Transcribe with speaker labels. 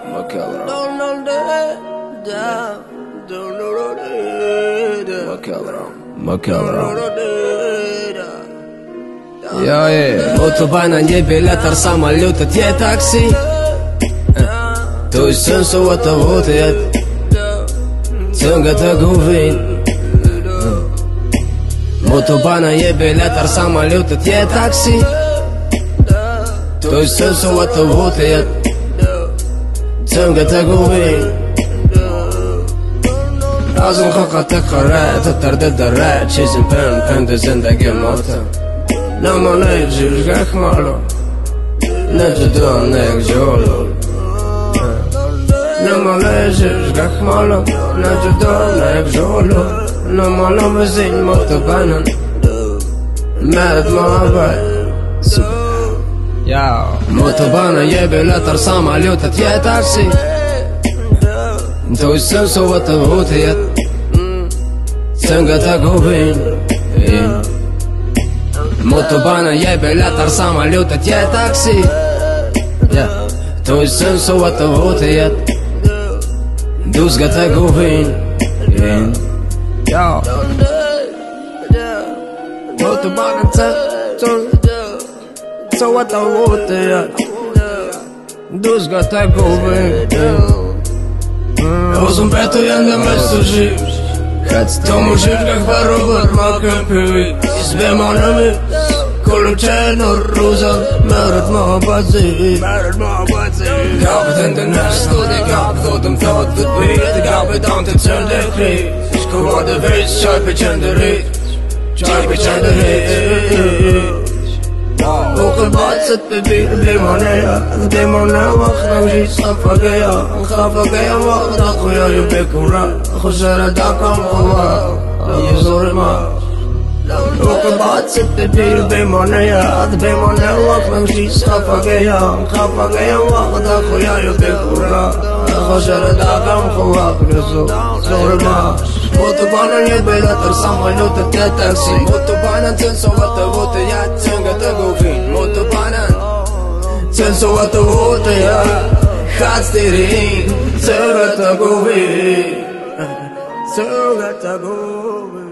Speaker 1: Autobahnen ger biljetter, sammenlutet i taxi. Du syns så att det var det tunga till govin. Autobahnen ger biljetter, sammenlutet i taxi. Du syns så att det var det tunga till govin. لازم خلقت قرات تردد الرات شي زنبان كنت زندقي موتا لما نيجي رجعك مالو نجدون نيك جولو لما نيجي رجعك مالو نجدون نيك جولو لما نمزين موتبانا ماد ما باي موتبانا يبي لا ترسام عليوتت يا تاكسي انتو السنسو وتبهوتيت سنقة قوبين موتوبانا يبي لا ترسام عليوتت يا تاكسي انتو السنسو وتبهوتيت دوس قة قوبين موتوبانا سنسو وتبهوتيت دوس قة قوبين Rozum beto jende me së gjish Të më gjish nga këpa robër ma këm pëvi Izbe ma në mis Kullëm qenë në rruzën Merët ma bazi Kapët e ndë në studi Kapët dhotëm thot të t'bit Kapët anë të cënë dhe kri Shkova dhe vejtë qaj për qëndërit Qaj për qëndërit فوق الباص تبير بليمونية بليمونية واخنا وجيت خافقية خافقية واخد اخويا يبيكم را خسارة داكم خوا يزور ما فوق الباص تبير بليمونية بليمونية واخنا وجيت خافقية خافقية واخد اخويا يبيكم را خسارة داكم خوا يزور ما Autobahnen يبي لا ترسم غلوتة يا تاكسي Autobahnen تنسى وتفوت يا تنقى تقوفين Autobahnen تنسى وتفوت يا خاسترين تنقى تقوفين تنقى تقوفين